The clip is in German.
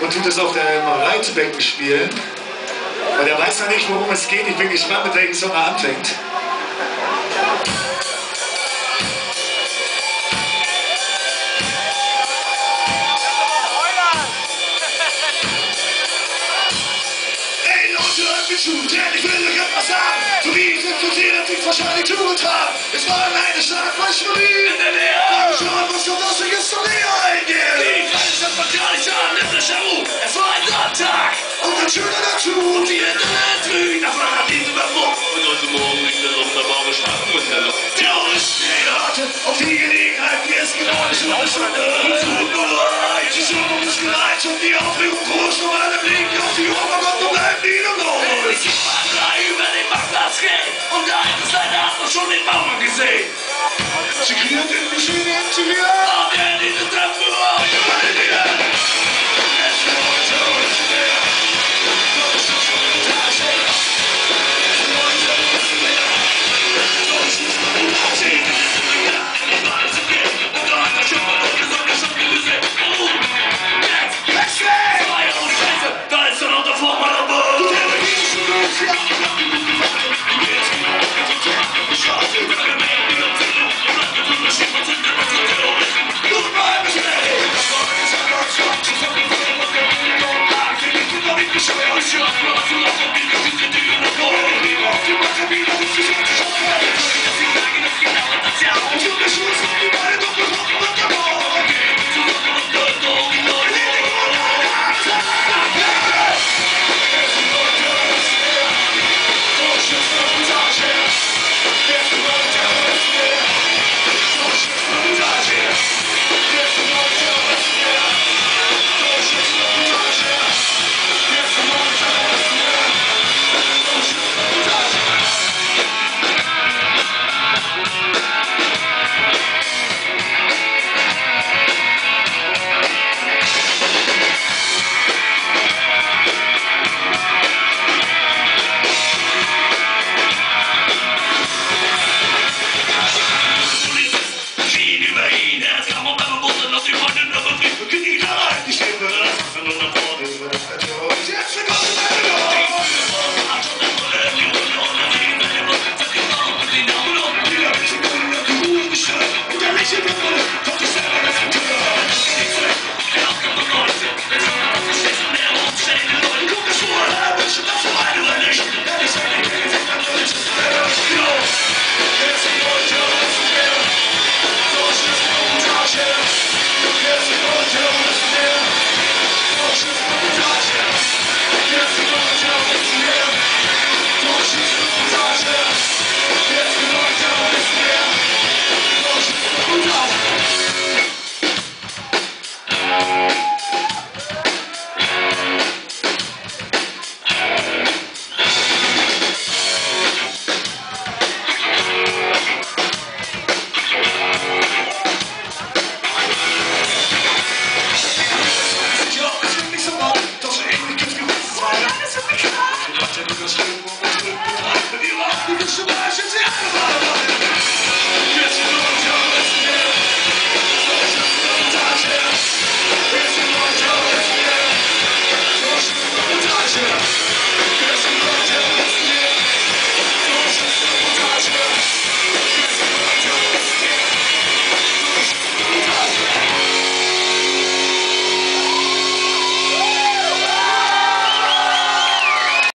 und tut es auf dem Reitbecken spielen. Weil der weiß ja nicht, worum es geht. Ich bin gespannt, mit welchem Song er anfängt. Ey Leute, hört mir zu, denn ich will euch etwas sagen. So wie ich interessiert, dass ich wahrscheinlich zugetan. Es war eine Stadt bei Schwerin in der Nähe. Schauen, was kommt aus, ich jetzt zur Nähe eingehen. Die Kreise sind man gar nicht an, in der Show. Es war ein Sonntag. Und ein schöner dazu. Und die Hände trügen, das war nach diesem Verbot. Und heute Morgen liegt der sonderbare Schwachen und der Luft. Terroristen, die Rate, auf die Gelegenheit, die es gerade schon eine Stunde. Und so bereit, die Stimmung ist gereizt und die Aufregung groß. Und alle blicken auf die Obergott und bleiben nie nur groß. Ich seh mal drei über den Marktplatz gehen. Und der eine Seite hat noch schon den Bauern gesehen. Sie kriegt in die Schiene integriert. Und der in diese Treppe,